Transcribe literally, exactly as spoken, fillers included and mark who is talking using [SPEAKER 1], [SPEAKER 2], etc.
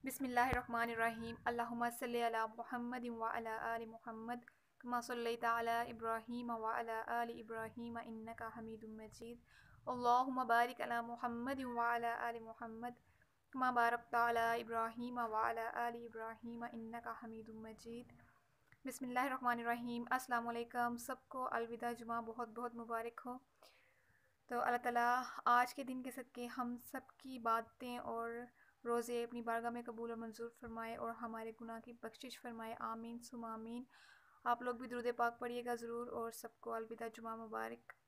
[SPEAKER 1] बिस्मिल्लाहिर्रहमानिर्रहीम। अल्लाहुम्मा सल्लि अला मुहम्मदिन व अला आलि मुहम्मद कमा सल्लैता अला इब्राहीम व अला आलि इब्राहीम इन्नका हमीदुम मजीद। अल्लाहुम्मा बारिक अला मुहम्मदिन व अला आलि मुहम्मद कमा बारकता अला इब्राहीम व अला आलि इब्राहीम इन्नका हमीदुम मजीद। बिस्मिल्लाहिर्रहमानिर्रहीम। अस्सलामु अलैकुम। सबको अलविदा जुमा बहुत बहुत मुबारक हो। तो अल्लाह ताला आज के दिन के सदक़े हम सब की बातें और रोज़े अपनी बारगाह में कबूल और मंजूर फरमाए और हमारे गुनाह की बख्शिश फरमाए। आमीन सुम आमीन। आप लोग भी दुरूद पाक पढ़िएगा ज़रूर और सबको अलविदा जुमा मुबारक।